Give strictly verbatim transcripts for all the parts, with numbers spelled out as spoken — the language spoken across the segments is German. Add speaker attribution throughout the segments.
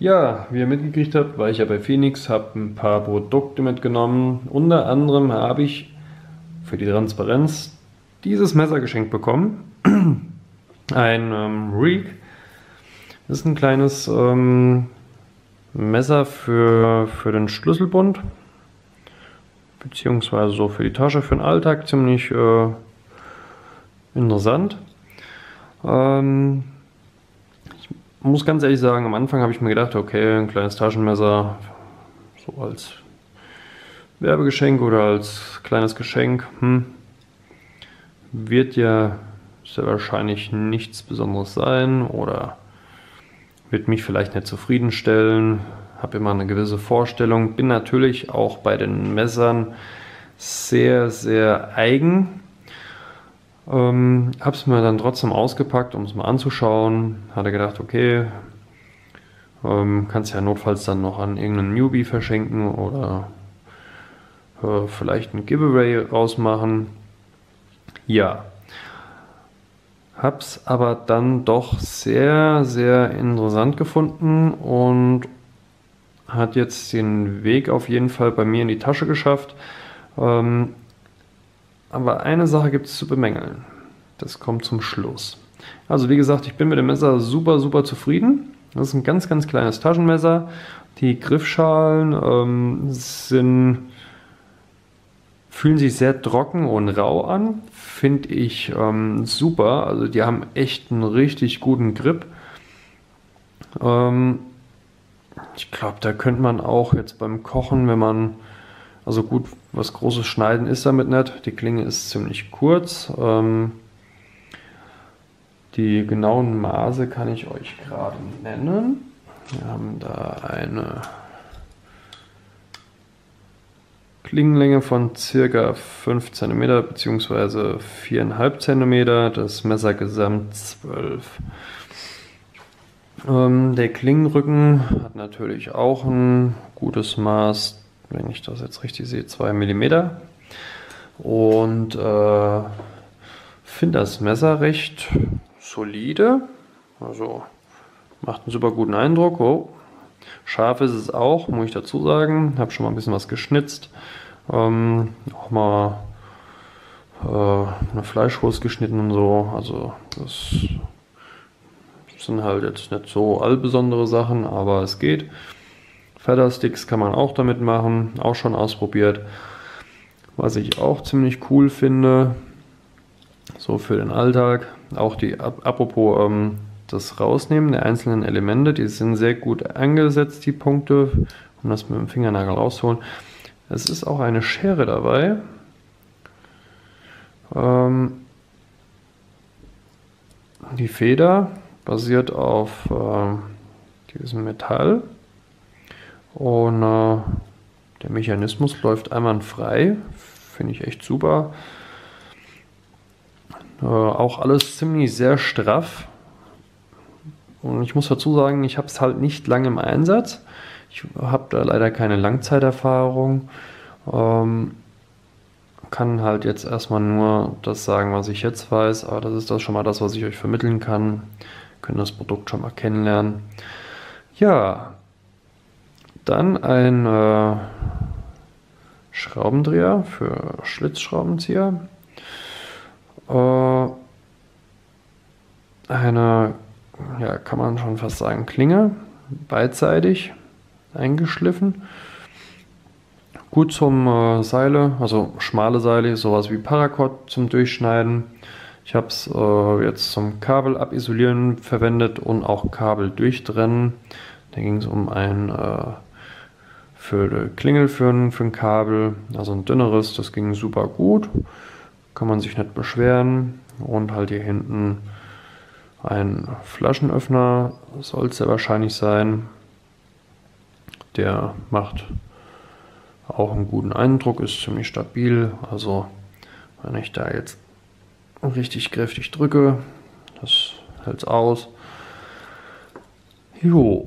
Speaker 1: Ja, wie ihr mitgekriegt habt, war ich ja bei Phoenix, habe ein paar Produkte mitgenommen. Unter anderem habe ich für die Transparenz dieses Messer geschenkt bekommen. Ein ähm, Reek. Das ist ein kleines ähm, Messer für, für den Schlüsselbund, beziehungsweise so für die Tasche, für den Alltag. Ziemlich äh, interessant. Ähm, Ich muss ganz ehrlich sagen, am Anfang habe ich mir gedacht, okay, ein kleines Taschenmesser, so als Werbegeschenk oder als kleines Geschenk, hm, wird ja sehr wahrscheinlich nichts Besonderes sein oder wird mich vielleicht nicht zufriedenstellen. Habe immer eine gewisse Vorstellung, bin natürlich auch bei den Messern sehr, sehr eigen. Ähm, habe es mir dann trotzdem ausgepackt, um es mal anzuschauen. Hatte gedacht, okay, ähm, kannst ja notfalls dann noch an irgendeinen Newbie verschenken oder äh, vielleicht ein Giveaway rausmachen. Ja, hab's aber dann doch sehr, sehr interessant gefunden und hat jetzt den Weg auf jeden Fall bei mir in die Tasche geschafft. Ähm, aber eine Sache gibt es zu bemängeln. Das kommt zum Schluss. Also wie gesagt, ich bin mit dem Messer super, super zufrieden. Das ist ein ganz, ganz kleines Taschenmesser. Die Griffschalen ähm, sind, fühlen sich sehr trocken und rau an. Finde ich ähm, super. Also die haben echt einen richtig guten Grip. Ähm, ich glaube, da könnte man auch jetzt beim Kochen, wenn man, also gut, was großes Schneiden ist damit nicht. Die Klinge ist ziemlich kurz. Ähm, Die genauen Maße kann ich euch gerade nennen. Wir haben da eine Klingenlänge von ca. fünf Zentimeter bzw. vier Komma fünf Zentimeter, das Messer gesamt zwölf. Ähm, der Klingenrücken hat natürlich auch ein gutes Maß, wenn ich das jetzt richtig sehe, zwei Millimeter. Und äh, finde das Messer recht solide, also macht einen super guten Eindruck. Oh, scharf ist es auch, muss ich dazu sagen. Habe schon mal ein bisschen was geschnitzt, ähm, auch mal äh, eine Fleischwurst geschnitten und so. Also das sind halt jetzt nicht so allbesondere Sachen, aber es geht. Feathersticks kann man auch damit machen, auch schon ausprobiert. Was ich auch ziemlich cool finde, so für den Alltag, auch die, apropos ähm, das Rausnehmen der einzelnen Elemente, die sind sehr gut angesetzt, die Punkte, um das mit dem Fingernagel rauszuholen. Es ist auch eine Schere dabei. Ähm, die Feder basiert auf äh, diesem Metall und äh, der Mechanismus läuft einwandfrei, finde ich echt super. Äh, auch alles ziemlich sehr straff. Und ich muss dazu sagen, ich habe es halt nicht lange im Einsatz. Ich habe da leider keine Langzeiterfahrung. Ähm, kann halt jetzt erstmal nur das sagen, was ich jetzt weiß. Aber das ist das schon mal das, was ich euch vermitteln kann. Können das Produkt schon mal kennenlernen. Ja, dann ein äh, Schraubendreher für Schlitzschraubenzieher. Äh, eine, ja, kann man schon fast sagen, Klinge, beidseitig eingeschliffen. Gut zum äh, Seile, also schmale Seile, sowas wie Paracord zum Durchschneiden. Ich habe es äh, jetzt zum Kabel abisolieren verwendet und auch Kabel durchtrennen. Da ging es um ein äh, für die Klingel für ein, für ein Kabel, also ein dünneres, das ging super gut. Kann man sich nicht beschweren. Und halt hier hinten ein Flaschenöffner soll es ja wahrscheinlich sein. Der macht auch einen guten Eindruck, ist ziemlich stabil. Also wenn ich da jetzt richtig kräftig drücke, das hält es aus. Jo.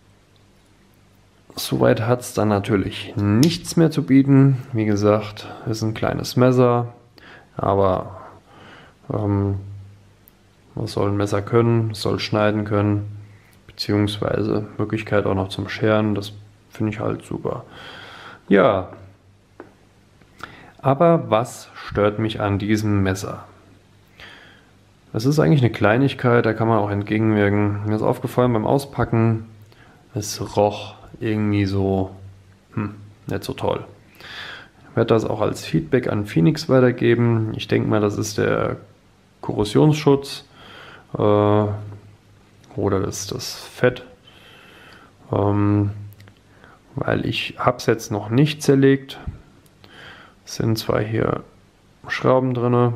Speaker 1: Soweit hat es dann natürlich nichts mehr zu bieten. Wie gesagt, ist ein kleines Messer, aber ähm, was soll ein Messer können? Es soll schneiden können, beziehungsweise Möglichkeit auch noch zum Scheren, das finde ich halt super. Ja, aber was stört mich an diesem Messer? Es ist eigentlich eine Kleinigkeit, da kann man auch entgegenwirken. Mir ist aufgefallen beim Auspacken, es roch irgendwie so, hm, nicht so toll. Ich werde das auch als Feedback an Phoenix weitergeben. Ich denke mal, das ist der Korrosionsschutz äh, oder das, das Fett, ähm, weil ich habe es jetzt noch nicht zerlegt. Es sind zwar hier Schrauben drin,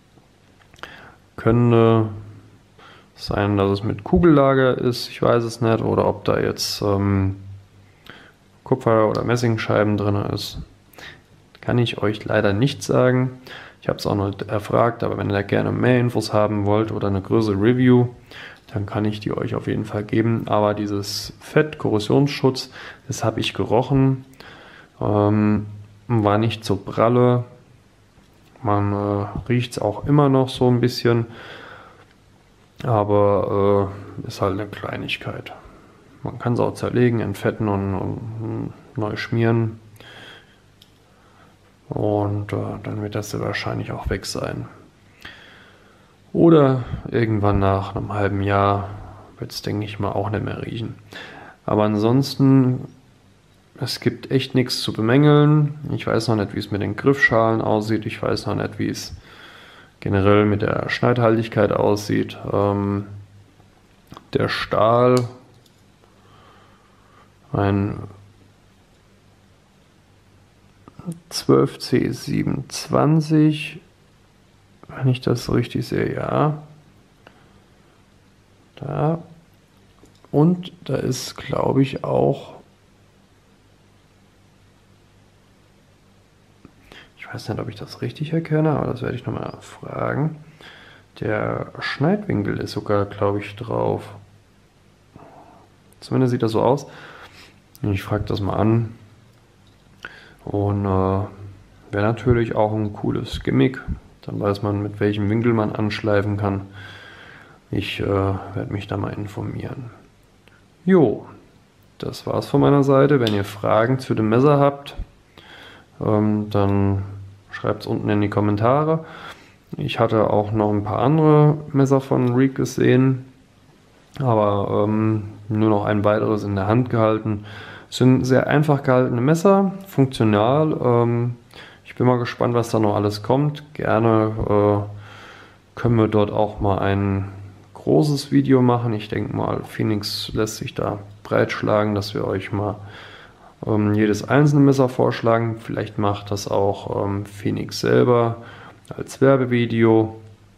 Speaker 1: könnte sein, dass es mit Kugellager ist, ich weiß es nicht, oder ob da jetzt ähm, Kupfer- oder Messingscheiben drin ist. Kann ich euch leider nicht sagen. Ich habe es auch noch erfragt, aber wenn ihr da gerne mehr Infos haben wollt oder eine größere Review, dann kann ich die euch auf jeden Fall geben. Aber dieses Fett-Korrosionsschutz, das habe ich gerochen, ähm, war nicht so pralle. Man äh, riecht es auch immer noch so ein bisschen, aber äh, ist halt eine Kleinigkeit. Man kann es auch zerlegen, entfetten und, und neu schmieren. Und äh, dann wird das wahrscheinlich auch weg sein. Oder irgendwann nach einem halben Jahr wird es, denke ich mal, auch nicht mehr riechen. Aber ansonsten, es gibt echt nichts zu bemängeln. Ich weiß noch nicht, wie es mit den Griffschalen aussieht. Ich weiß noch nicht, wie es generell mit der Schneidhaltigkeit aussieht. Ähm, der Stahl, ein zwölf C siebenundzwanzig, wenn ich das so richtig sehe, ja. Da. Und da ist, glaube ich, auch, ich weiß nicht, ob ich das richtig erkenne, aber das werde ich nochmal fragen. Der Schneidwinkel ist sogar, glaube ich, drauf. Zumindest sieht das so aus. Ich frage das mal an. Und äh, wäre natürlich auch ein cooles Gimmick. Dann weiß man, mit welchem Winkel man anschleifen kann. Ich äh, werde mich da mal informieren. Jo, das war's von meiner Seite. Wenn ihr Fragen zu dem Messer habt, ähm, dann schreibt es unten in die Kommentare. Ich hatte auch noch ein paar andere Messer von Reek gesehen, aber ähm, nur noch ein weiteres in der Hand gehalten. Es sind sehr einfach gehaltene Messer, funktional. Ähm, ich bin mal gespannt, was da noch alles kommt. Gerne äh, können wir dort auch mal ein großes Video machen. Ich denke mal, Phoenix lässt sich da breitschlagen, dass wir euch mal ähm, jedes einzelne Messer vorschlagen. Vielleicht macht das auch ähm, Phoenix selber als Werbevideo.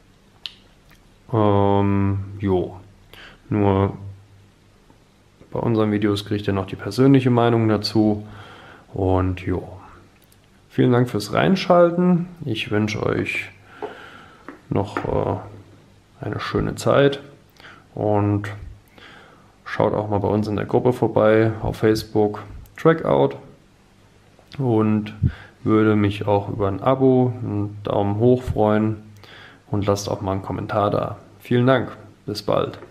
Speaker 1: Ähm, jo, nur bei unseren Videos kriegt ihr noch die persönliche Meinung dazu. Und jo, vielen Dank fürs Reinschalten. Ich wünsche euch noch äh, eine schöne Zeit und schaut auch mal bei uns in der Gruppe vorbei auf Facebook, Trackout, und würde mich auch über ein Abo, einen Daumen hoch freuen und lasst auch mal einen Kommentar da. Vielen Dank, bis bald.